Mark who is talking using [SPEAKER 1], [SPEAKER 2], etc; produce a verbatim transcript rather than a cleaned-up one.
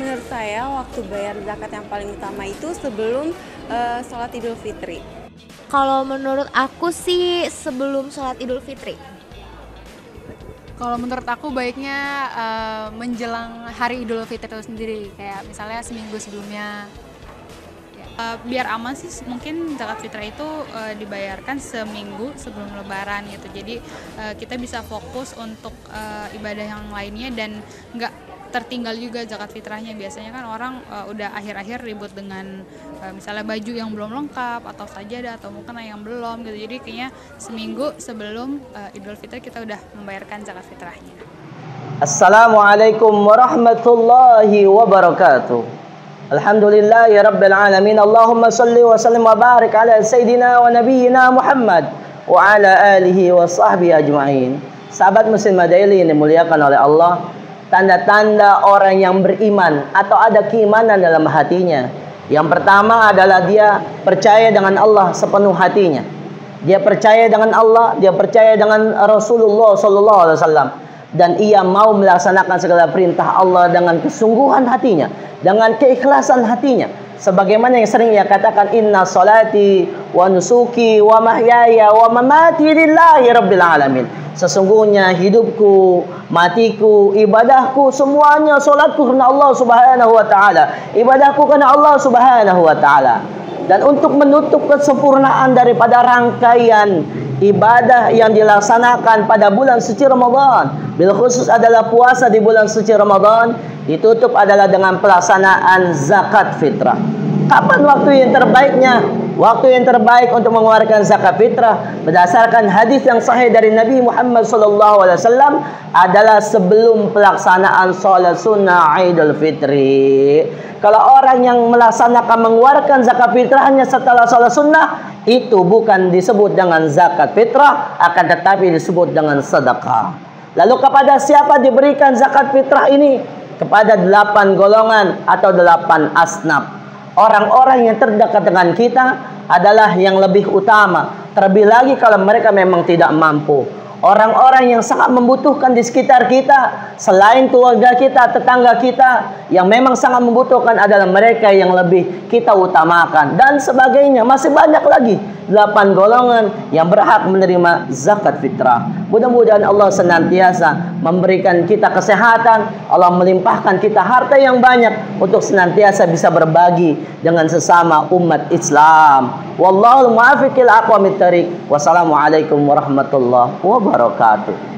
[SPEAKER 1] menurut saya waktu bayar zakat yang paling utama itu sebelum uh, sholat Idul Fitri.
[SPEAKER 2] Kalau menurut aku sih sebelum sholat Idul Fitri.
[SPEAKER 3] Kalau menurut aku baiknya uh, menjelang hari Idul Fitri itu sendiri, kayak misalnya seminggu sebelumnya. Uh, biar aman sih mungkin zakat fitrah itu uh, dibayarkan seminggu sebelum Lebaran gitu. Jadi uh, kita bisa fokus untuk uh, ibadah yang lainnya dan nggak tertinggal juga zakat fitrahnya. Biasanya kan orang uh, udah akhir-akhir ribut dengan uh, misalnya baju yang belum lengkap atau sajadah atau mukena yang belum gitu. Jadi kayaknya seminggu sebelum uh, Idul Fitri kita udah membayarkan zakat fitrahnya.
[SPEAKER 4] Assalamualaikum warahmatullahi wabarakatuh. Alhamdulillah ya rabbil alamin. Allahumma salli wa sallim wa barik ala sayyidina wa nabiyyina Muhammad wa ala alihi wa sahbihi ajma'in. Sahabat muslim daily yang dimuliakan oleh Allah, tanda-tanda orang yang beriman atau ada keimanan dalam hatinya. Yang pertama adalah dia percaya dengan Allah sepenuh hatinya. Dia percaya dengan Allah, dia percaya dengan Rasulullah sallallahu alaihi wasallam, dan ia mau melaksanakan segala perintah Allah dengan kesungguhan hatinya, dengan keikhlasan hatinya. Sebagaimana yang sering ia katakan, inna salati wa nusuki wa mahyaya wa mamati lillahi rabbil alamin. Sesungguhnya hidupku, matiku, ibadahku, semuanya salatku karena Allah Subhanahu wa taala. Ibadahku karena Allah Subhanahu wa taala. Dan untuk menutup kesempurnaan daripada rangkaian ibadah yang dilaksanakan pada bulan suci Ramadan, bil khusus adalah puasa di bulan suci Ramadan, ditutup adalah dengan pelaksanaan zakat fitrah. Kapan waktu yang terbaiknya? Waktu yang terbaik untuk mengeluarkan zakat fitrah berdasarkan hadis yang sahih dari Nabi Muhammad sallallahu alaihi wasallam adalah sebelum pelaksanaan sholat sunnah Idul Fitri. Kalau orang yang melaksanakan mengeluarkan zakat fitrahnya setelah sholat sunnah, itu bukan disebut dengan zakat fitrah, akan tetapi disebut dengan sedekah. Lalu kepada siapa diberikan zakat fitrah ini? Kepada delapan golongan atau delapan asnaf. Orang-orang yang terdekat dengan kita adalah yang lebih utama. Terlebih lagi kalau mereka memang tidak mampu. Orang-orang yang sangat membutuhkan di sekitar kita, selain keluarga kita, tetangga kita, yang memang sangat membutuhkan adalah mereka yang lebih kita utamakan. Dan sebagainya, masih banyak lagi delapan golongan yang berhak menerima zakat fitrah. Mudah-mudahan Allah senantiasa memberikan kita kesehatan, Allah melimpahkan kita harta yang banyak untuk senantiasa bisa berbagi dengan sesama umat Islam. Wallahul muwaffiq ila aqwamit thariq. Wassalamualaikum warahmatullahi wabarakatuh.